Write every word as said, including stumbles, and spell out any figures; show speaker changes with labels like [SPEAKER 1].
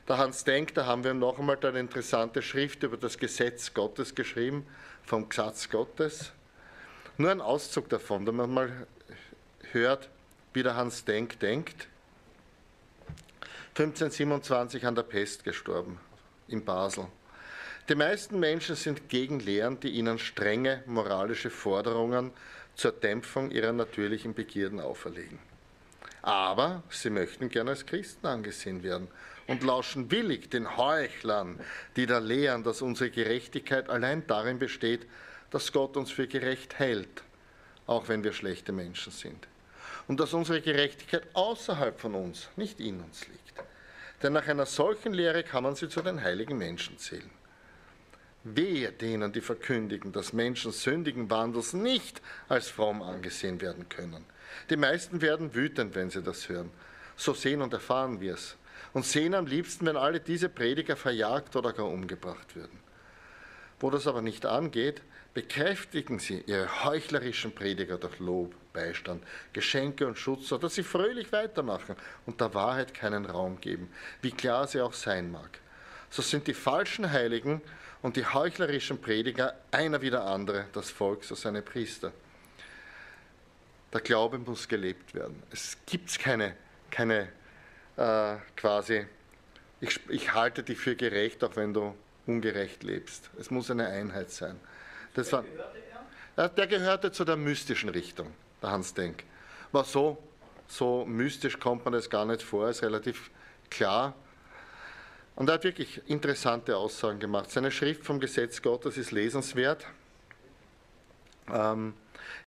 [SPEAKER 1] Der Hans Denk, da haben wir noch einmal eine interessante Schrift über das Gesetz Gottes geschrieben, vom Gesetz Gottes. Nur ein Auszug davon, damit man mal hört, wie der Hans Denk denkt. fünfzehnhundertsiebenundzwanzig an der Pest gestorben, in Basel. Die meisten Menschen sind gegen Lehren, die ihnen strenge moralische Forderungen zur Dämpfung ihrer natürlichen Begierden auferlegen. Aber sie möchten gerne als Christen angesehen werden und lauschen willig den Heuchlern, die da lehren, dass unsere Gerechtigkeit allein darin besteht, dass Gott uns für gerecht hält, auch wenn wir schlechte Menschen sind. Und dass unsere Gerechtigkeit außerhalb von uns, nicht in uns liegt. Denn nach einer solchen Lehre kann man sie zu den heiligen Menschen zählen. Wehe denen, die verkündigen, dass Menschen sündigen Wandels nicht als fromm angesehen werden können. Die meisten werden wütend, wenn sie das hören. So sehen und erfahren wir es. Und sehen am liebsten, wenn alle diese Prediger verjagt oder gar umgebracht würden. Wo das aber nicht angeht, bekräftigen sie ihre heuchlerischen Prediger durch Lob, Beistand, Geschenke und Schutz, sodass sie fröhlich weitermachen und der Wahrheit keinen Raum geben, wie klar sie auch sein mag. So sind die falschen Heiligen und die heuchlerischen Prediger einer wie der andere, das Volk, so seine Priester. Der Glaube muss gelebt werden. Es gibt keine, keine äh, quasi, ich, ich halte dich für gerecht, auch wenn du ungerecht lebst. Es muss eine Einheit sein. Das war, der gehörte zu der mystischen Richtung, der Hans Denk. War so, so mystisch kommt man das gar nicht vor, ist relativ klar. Und er hat wirklich interessante Aussagen gemacht. Seine Schrift vom Gesetz Gottes ist lesenswert. Ähm,